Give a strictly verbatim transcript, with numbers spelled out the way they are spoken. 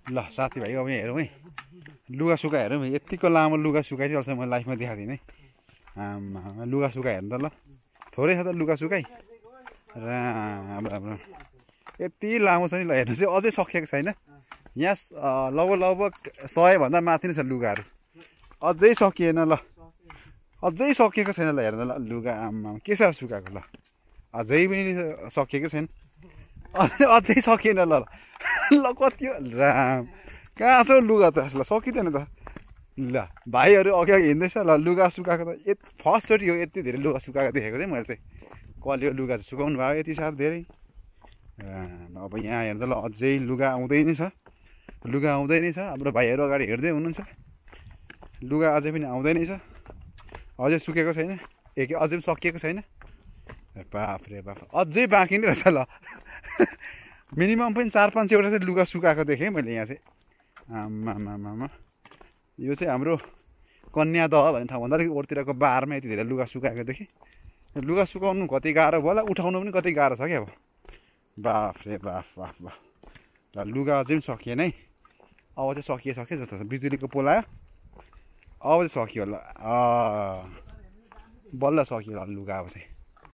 ल साथीभाइ अब यहाँ हेरौँ है लुगा सुका हेरौँ यतिको लामो लुगा सुकाइ चाहिँ अझै मैले लाइफमा देखाएको थिइनँ है आमा लुगा सुका हेर्नु त ल थोरै छ त लुगा सुकाइ र हाम्रो यति लामो छ नि ल हेर्नु चाहिँ अझै सकिएको छैन यहाँ लगभग लगभग सयभन्दा माथि नै छ लुगाहरू अझै सकिएन ल अझै सकिएको छैन ल हेर्नु ल लुगा आमा के छ सुकाएको ल अझै पनि सकिएको छैन अझै अझै सकिएन ल ल कति हो राम कहाँ छ लुगा त ल सकिँदैन त ल भाइहरू अघि अघि हिँड्दैछ ल लुगा सुकाएको त यति फर्स्टचोटि हो यति धेरै लुगा सुकाएको देखेको चाहिँ मैले चाहिँ कलियो लुगा चाहिँ सुकाउनु भयो यति साह्रो धेरै अब यहाँ हेर्दा ल अझै लुगा आउँदै नै छ लुगा आउँदै नै छ हाम्रो भाइहरू अगाडि हेर्दै हुनुहुन्छ लुगा अझै पनि आउँदै नै छ अझै सुकेको छैन ए के अझै पनि सकिएको छैन बाफ रे बाफ अझै बाँकी नै रहेछ ल मिनिमम पनि चार पाँच सयवटा चाहिँ लुगा सुकाएको देखेँ मैले यहाँ चाहिँ आमामामा यो चाहिँ हाम्रो कन्यादह भन्ने ठाउँ भन्दा अलिक ओरतिरको बारमा यति धेरै लुगा सुकाएको देखेँ लुगा सुकाउनु कति गाह्रो भयो होला उठाउनु पनि कति गाह्रो छ क्या अब बाफ रे बाफ बाफ बाफ ल लुगा अझै पनि सकिएन है अब चाहिँ सकिए सक्यो जस्तो छ बिजुलीको पोल आयो अब चाहिँ सकियो ल बल्ल सकियो ल लुगा अब चाहिँ